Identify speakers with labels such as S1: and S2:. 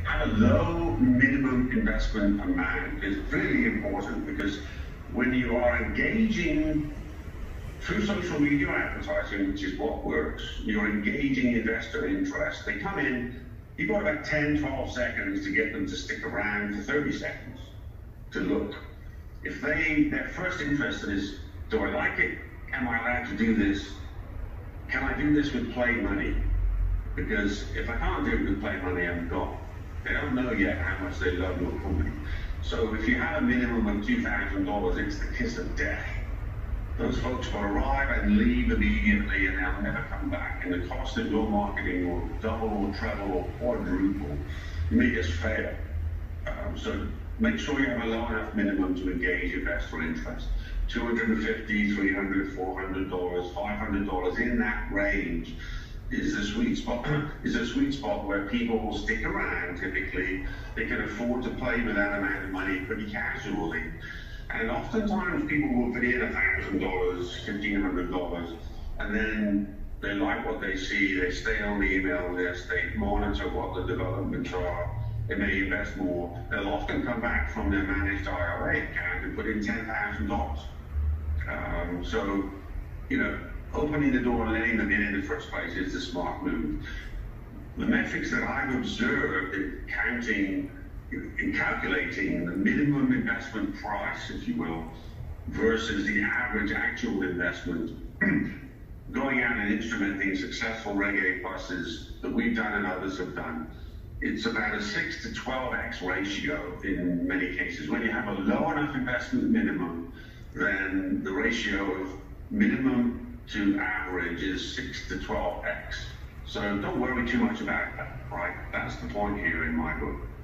S1: have a low minimum investment amount is really important, because when you are engaging through social media advertising, which is what works, you're engaging investor interest. They come in, you've got about 10, 12 seconds to get them to stick around for 30 seconds to look. If their first interest is, do I like it? Am I allowed to do this? Can I do this with play money? Because if I can't do it with play money, I'm gone. They don't know yet how much they love your company. So if you have a minimum of $2,000, it's the kiss of death. Those folks will arrive and leave immediately, and they'll never come back. And the cost of your marketing will double or treble or quadruple. You may just fail. So make sure you have a low enough minimum to engage investor interest. $250, $300, $400, $500, in that range is a sweet spot. Is a sweet spot where people will stick around. Typically, they can afford to play with that amount of money pretty casually. And oftentimes people will put in $1,000, $1,500, and then they like what they see. They stay on the email list. They monitor what the developments are. They may invest more. They'll often come back from their managed IRA account and put in $10,000. So, opening the door and letting them in the first place is the smart move. The metrics that I've observed in calculating the minimum investment price, if you will, versus the average actual investment, going out and instrumenting successful Reg A pluses that we've done and others have done, it's about a 6 to 12x ratio in many cases. When you have a low enough investment minimum, then the ratio of minimum to average is 6 to 12x. So don't worry too much about that, right? That's the point here in my book.